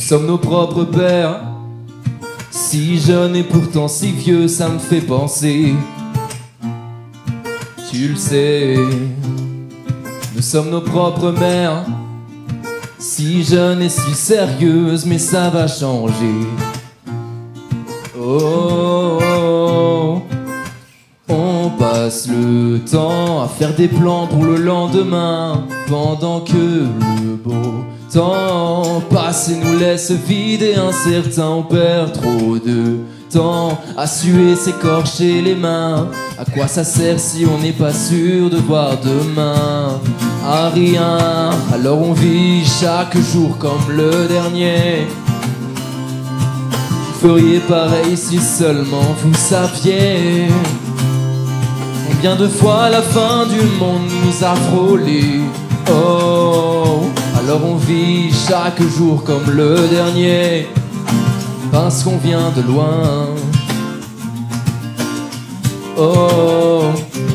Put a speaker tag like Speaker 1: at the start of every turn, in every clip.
Speaker 1: sommes nos propres pères. Si jeune et pourtant si vieux, ça me fait penser. Tu le sais, nous sommes nos propres mères. Si jeune et si sérieuse, mais ça va changer. Oh, oh, oh. On passe le temps à faire des plans pour le lendemain, pendant que le beau temps passe et nous laisse vide et incertain. On perd trop de temps à suer, s'écorcher les mains. À quoi ça sert si on n'est pas sûr de voir demain? À rien, alors on vit chaque jour comme le dernier. Vous feriez pareil si seulement vous saviez combien de fois la fin du monde nous a frôlés. Oh, alors on vit chaque jour comme le dernier, parce qu'on vient de loin. Oh,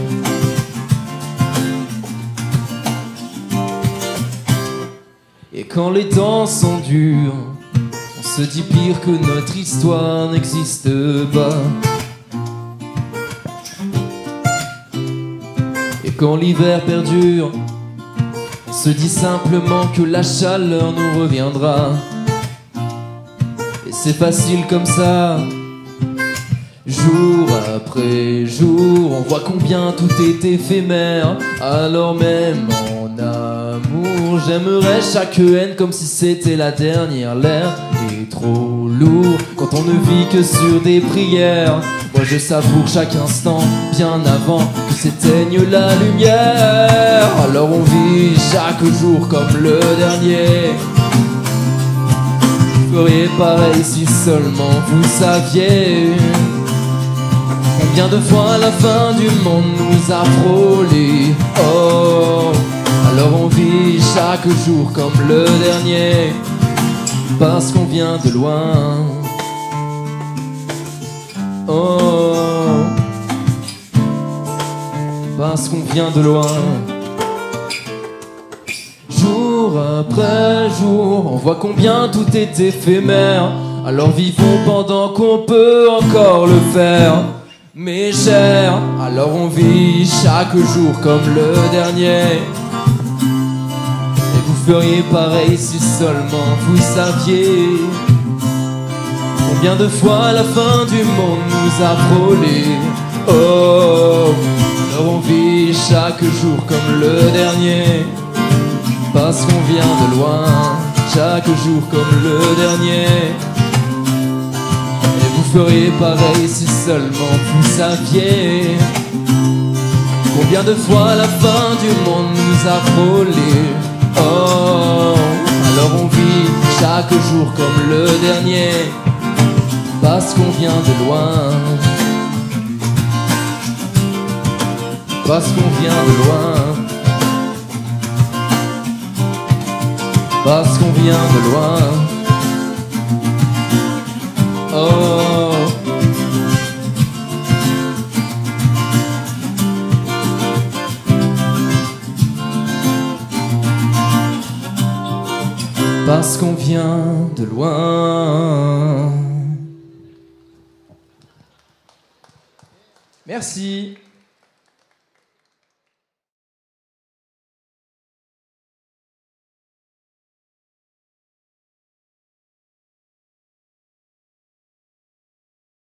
Speaker 1: et quand les temps sont durs, on se dit pire que notre histoire n'existe pas. Et quand l'hiver perdure, on se dit simplement que la chaleur nous reviendra. Et c'est facile comme ça, jour après jour, on voit combien tout est éphémère. Alors même en amour, j'aimerais chaque haine comme si c'était la dernière. L'air est trop lourd quand on ne vit que sur des prières. Moi je savoure chaque instant bien avant que s'éteigne la lumière. Alors on vit chaque jour comme le dernier. Vous feriez pareil si seulement vous saviez combien de fois la fin du monde nous a frôlés. Oh, alors on vit chaque jour comme le dernier, parce qu'on vient de loin. Oh, parce qu'on vient de loin. Jour après jour, on voit combien tout est éphémère. Alors vivons pendant qu'on peut encore le faire. Mes chers, alors on vit chaque jour comme le dernier. Et vous feriez pareil si seulement vous saviez combien de fois la fin du monde nous a frôlés. Oh, alors on vit chaque jour comme le dernier, parce qu'on vient de loin. Chaque jour comme le dernier. Vous feriez pareil si seulement vous saviez combien de fois la fin du monde nous a frôlés. Oh, alors on vit chaque jour comme le dernier, parce qu'on vient de loin. Parce qu'on vient de loin. Parce qu'on vient de loin. Oh, parce qu'on vient de loin. Merci.